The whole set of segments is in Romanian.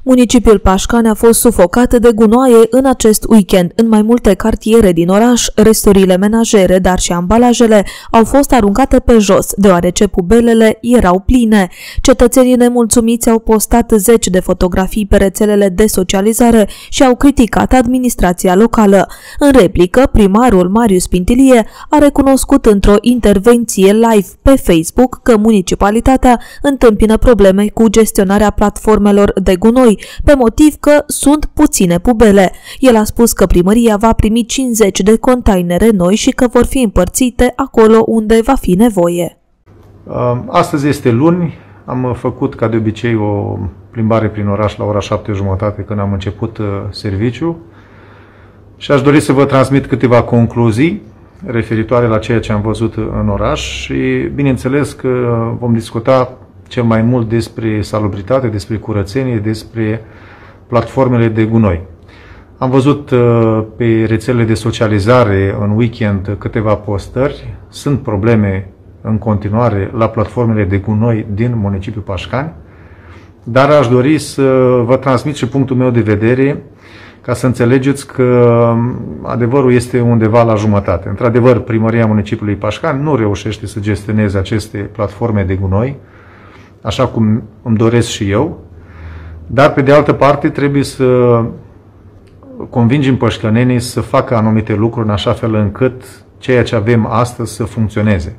Municipiul Pașcani a fost sufocat de gunoaie în acest weekend. În mai multe cartiere din oraș, resturile menajere, dar și ambalajele au fost aruncate pe jos, deoarece pubelele erau pline. Cetățenii nemulțumiți au postat zeci de fotografii pe rețelele de socializare și au criticat administrația locală. În replică, primarul Marius Pintilie a recunoscut într-o intervenție live pe Facebook că municipalitatea întâmpină probleme cu gestionarea platformelor de gunoi, pe motiv că sunt puține pubele. El a spus că primăria va primi 50 de containere noi și că vor fi împărțite acolo unde va fi nevoie. Astăzi este luni, am făcut ca de obicei o plimbare prin oraș la ora 7:30 când am început serviciul și aș dori să vă transmit câteva concluzii referitoare la ceea ce am văzut în oraș și bineînțeles că vom discuta cel mai mult despre salubritate, despre curățenie, despre platformele de gunoi. Am văzut pe rețelele de socializare în weekend câteva postări. Sunt probleme în continuare la platformele de gunoi din municipiul Pașcani, dar aș dori să vă transmit și punctul meu de vedere ca să înțelegeți că adevărul este undeva la jumătate. Într-adevăr, primăria municipiului Pașcani nu reușește să gestioneze aceste platforme de gunoi așa cum îmi doresc și eu, dar pe de altă parte trebuie să convingem pașcanenii să facă anumite lucruri în așa fel încât ceea ce avem astăzi să funcționeze.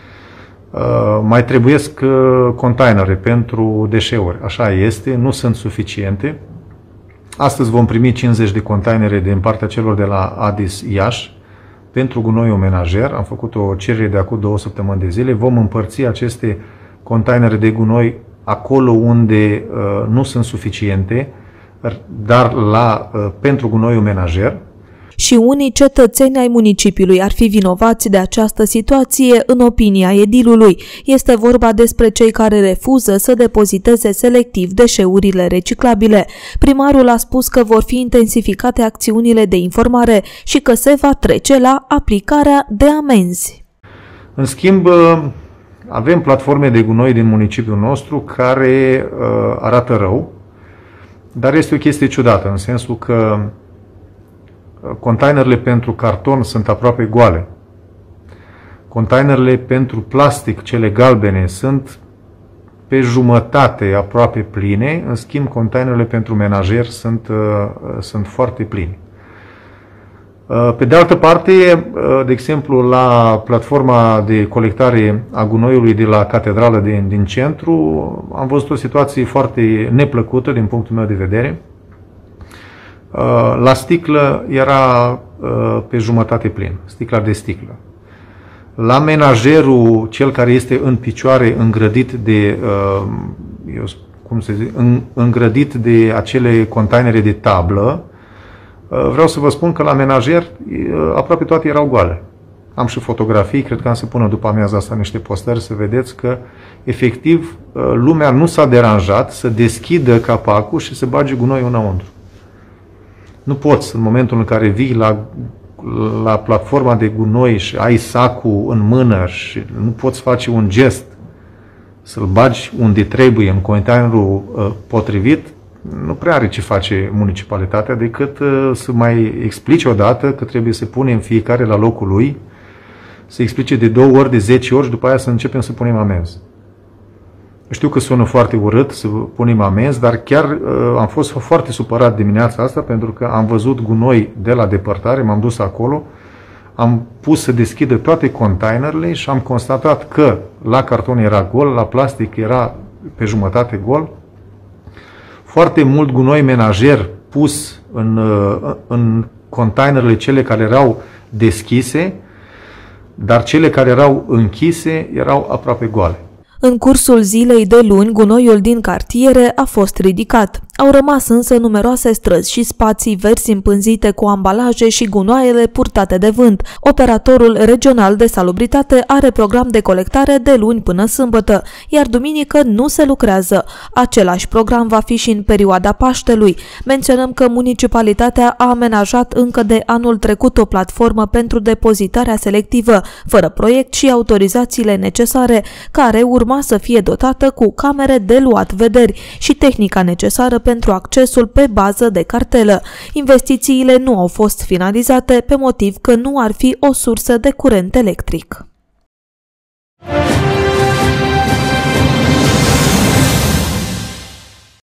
Mai trebuiesc containere pentru deșeuri, așa este, nu sunt suficiente. Astăzi vom primi 50 de containere din partea celor de la ADIS Iași pentru gunoiul menajer. Am făcut o cerere de acum 2 săptămâni de zile. Vom împărți aceste containere de gunoi acolo unde nu sunt suficiente, dar pentru gunoiul menajer. Și unii cetățeni ai municipiului ar fi vinovați de această situație, în opinia edilului. Este vorba despre cei care refuză să depoziteze selectiv deșeurile reciclabile. Primarul a spus că vor fi intensificate acțiunile de informare și că se va trece la aplicarea de amenzi. În schimb, avem platforme de gunoi din municipiul nostru care arată rău, dar este o chestie ciudată, în sensul că containerele pentru carton sunt aproape goale. Containerele pentru plastic, cele galbene, sunt pe jumătate aproape pline, în schimb containerele pentru menajer sunt foarte pline. Pe de altă parte, de exemplu, la platforma de colectare a gunoiului de la catedrală din centru, am văzut o situație foarte neplăcută din punctul meu de vedere. La sticlă era pe jumătate plin, sticla de sticlă. La menajerul, cel care este în picioare, îngrădit de acele containere de tablă, vreau să vă spun că la menajer aproape toate erau goale. Am și fotografii, cred că am să pună după amiaza asta niște postări să vedeți că efectiv lumea nu s-a deranjat să deschidă capacul și să bage gunoiul înăuntru. Nu poți, în momentul în care vii la platforma de gunoi și ai sacul în mână și nu poți face un gest să-l bagi unde trebuie, în containerul potrivit, nu prea are ce face municipalitatea decât să mai explice odată că trebuie să punem fiecare la locul lui, să explice de 2 ori, de 10 ori și după aia să începem să punem amenzi. Știu că sună foarte urât să punem amenzi, dar chiar am fost foarte supărat dimineața asta pentru că am văzut gunoi de la depărtare, m-am dus acolo, am pus să deschidă toate containerele și am constatat că la carton era gol, la plastic era pe jumătate gol. Foarte mult gunoi menajer pus în containerele cele care erau deschise, dar cele care erau închise erau aproape goale. În cursul zilei de luni, gunoiul din cartiere a fost ridicat. Au rămas însă numeroase străzi și spații verzi împânzite cu ambalaje și gunoaiele purtate de vânt. Operatorul regional de salubritate are program de colectare de luni până sâmbătă, iar duminică nu se lucrează. Același program va fi și în perioada Paștelui. Menționăm că municipalitatea a amenajat încă de anul trecut o platformă pentru depozitarea selectivă, fără proiect și autorizațiile necesare, care urma să fie dotată cu camere de luat vederi și tehnica necesară pentru accesul pe bază de cartelă. Investițiile nu au fost finalizate pe motiv că nu ar fi o sursă de curent electric.